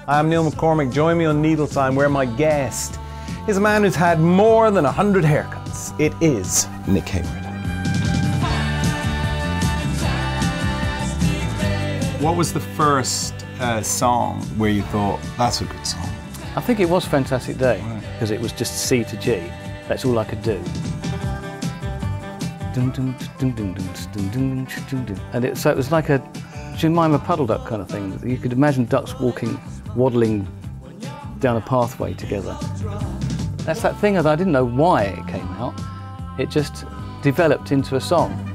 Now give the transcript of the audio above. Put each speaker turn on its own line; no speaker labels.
I'm Neil McCormick. Join me on Needle Time, where my guest is a man who's had more than 100 haircuts. It is Nick Heyward. What was the first song where you thought, that's a good song?
I think it was Fantastic Day, because it was just C to G. That's all I could do. And so it was like a Jemima Puddle Duck kind of thing. You could imagine ducks walking, waddling down a pathway together. That's that thing that I didn't know why it came out. It just developed into a song.